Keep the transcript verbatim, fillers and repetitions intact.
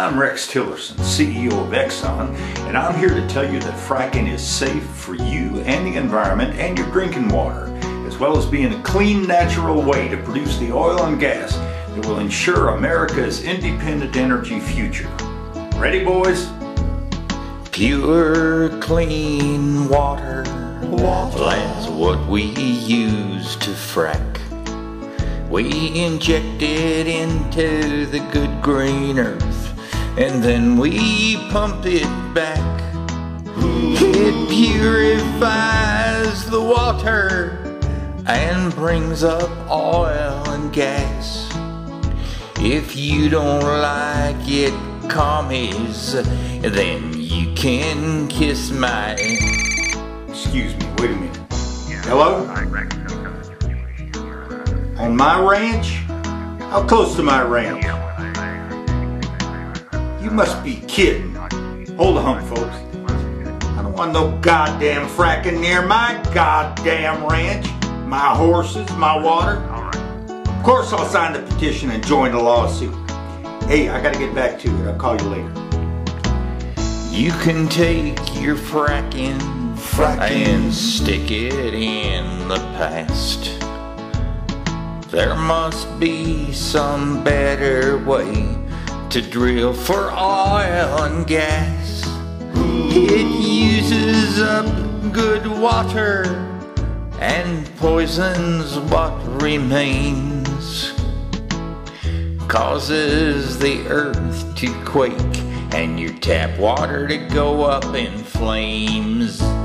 I'm Rex Tillerson, C E O of Exxon, and I'm here to tell you that fracking is safe for you and the environment and your drinking water, as well as being a clean, natural way to produce the oil and gas that will ensure America's independent energy future. Ready, boys? Pure, clean water, water. That's what we use to frack. We inject it into the good green earth, and then we pump it back. It purifies the water and brings up oil and gas. If you don't like it, commies, then you can kiss my... Excuse me, wait a minute. Hello? On my ranch? How close to my ranch? You must be kidding. Hold on, folks. I don't want no goddamn fracking near my goddamn ranch. My horses, my water. Of course I'll sign the petition and join the lawsuit. Hey, I gotta get back to it. I'll call you later. You can take your fracking, fracking and stick it in the past. There must be some better way to drill for oil and gas. It uses up good water and poisons what remains, causes the earth to quake and your tap water to go up in flames.